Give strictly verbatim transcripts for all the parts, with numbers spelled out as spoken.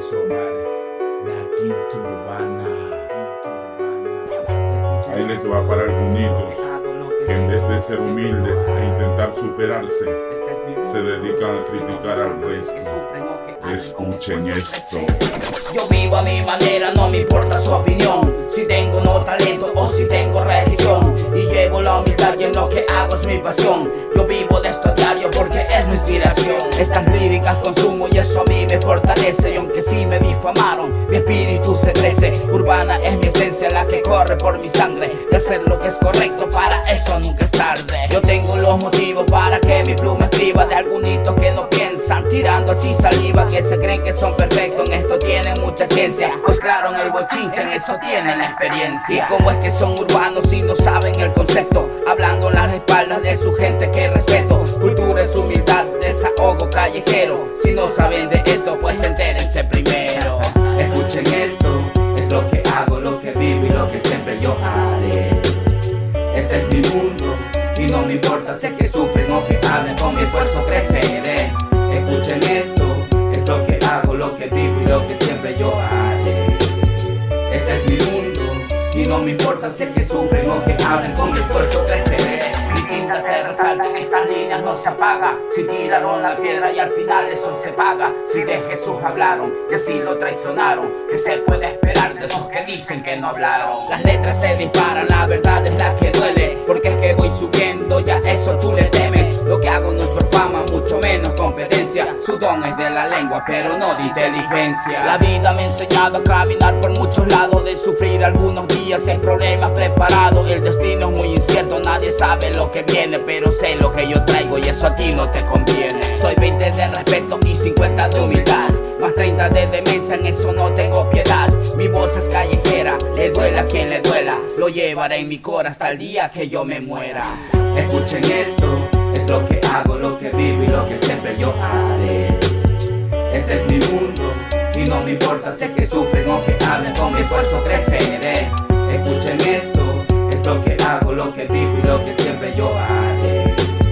eso, madre. La quinta urbana. Ahí les va para algunos que en vez de ser humildes e intentar superarse, se dedican a criticar al resto. Escuchen esto. Yo vivo a mi manera, no me importa su opinión. Si tengo no talento o si tengo religión. Y llevo la humildad y en lo que hago es mi pasión. Yo vivo de esto a diario porque es mi inspiración. Estas líricas consumo y eso a mí me fortalece. Y aunque sí me difamaron, mi espíritu se crece. Urbana es mi esencia, la que corre por mi sangre. De hacer lo que es correcto, para eso nunca es tarde. Yo tengo los motivos para que mi pluma escriba de algunitos que no piensan, tirando así saliva, que se creen que son perfectos. En esto tienen mucha ciencia, pues claro, en el bochinche en eso tienen experiencia. Y como es que son urbanos y no saben el concepto, hablando en las espaldas de su gente que respeto. Cultura es humildad, desahogo callejero. Si no saben de esto, pues entérense primero. Escuchen esto, es lo que hago, lo que vivo y lo que siempre yo haré. Este es mi mundo y no me importa, sé que sufren o que hablen, con mi esfuerzo creceré. Escuchen esto, es lo que hago, lo que vivo y lo que siempre yo haré. Este es mi mundo y no me importa, sé que sufren o que hablen, con mi esfuerzo creceré. Mi tinta se resalta, en estas líneas no se apaga. Si tiraron la piedra y al final eso se paga. Si de Jesús hablaron y así lo traicionaron, ¿qué se puede esperar de esos que dicen que no hablaron? Las letras se disparan, la verdad es la que duele, porque es que voy subiendo, ya eso tú le temes. Lo que hago no es por fama, mucho menos competencia. Su don es de la lengua, pero no de inteligencia. La vida me ha enseñado a caminar por muchos lados, de sufrir algunos días sin problemas preparados. El destino es muy incierto, nadie sabe lo que viene, pero sé lo que yo traigo y eso a ti no te conviene. Soy veinte de respeto y cincuenta de humildad, más treinta de demencia, en eso no tengo piedad. Mi voz es callejera, le duela a quien le duela, lo llevaré en mi cora hasta el día que yo me muera. Escuchen esto, es lo que hago, lo que vivo y lo que siempre yo haré. Este es mi mundo y no me importa, sé que sufren o que hablen, con mi esfuerzo creceré. Escuchen esto, es lo que hago, lo que vivo y lo que siempre yo haré.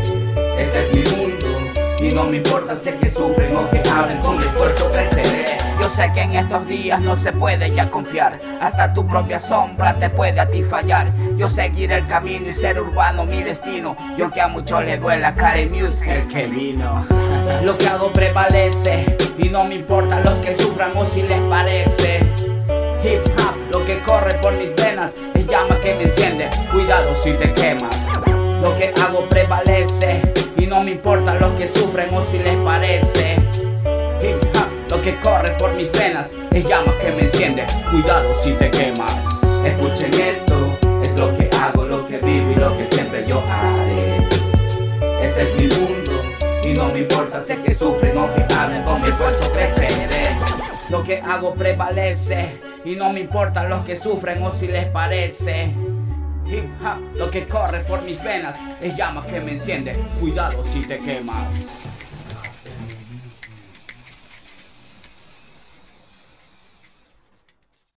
Este es mi mundo y no me importa, sé que sufren o que hablen, con mi esfuerzo creceré. Yo sé que en estos días no se puede ya confiar, hasta tu propia sombra te puede a ti fallar. Yo seguiré el camino y ser urbano mi destino, y aunque a muchos le duela, Karen Music el que vino. Lo que hago prevalece y no me importa los que sufran o si les parece. Hip hop, lo que corre por mis venas, es llama que me enciende, cuidado si te quemas. Lo que hago prevalece y no me importa los que sufren o si les parece. Hip hop, lo que corre por mis venas, es llama que me enciende, cuidado si te quemas. Escuchen esto, es lo que hago, lo que vivo y lo que siempre yo haré. Este es mi mundo y no me importa, sé que sufren o que hablen, con mi esfuerzo creceré. Lo que hago prevalece y no me importa los que sufren o si les parece. Hip hop, lo que corre por mis venas, es llama que me enciende, cuidado si te quemas.